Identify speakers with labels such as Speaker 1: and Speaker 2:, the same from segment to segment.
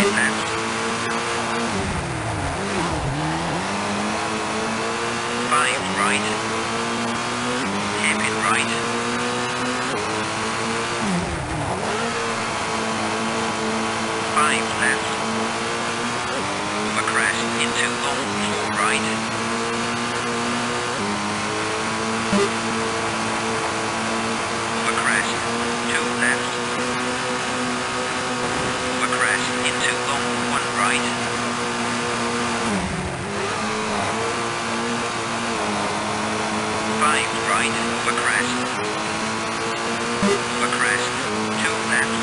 Speaker 1: hairpin left. 5 right. Hairpin right. 5 left. Over crest into long 4 right. Over crest 2 left. Over crest into long 1 right. 5 right over crest. Over crest 2 left.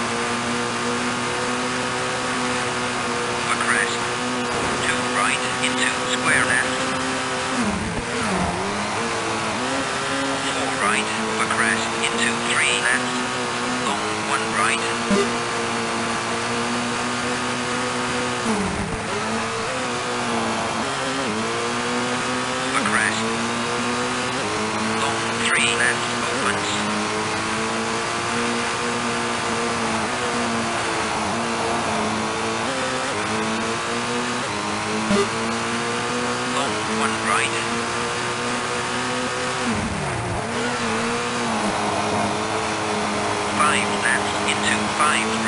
Speaker 1: Over crest 2 right into square left. 4 right over crest into 3 left. Long 1 right. Over crest. Long 3 left opens. Long 1 right. 5 left into 5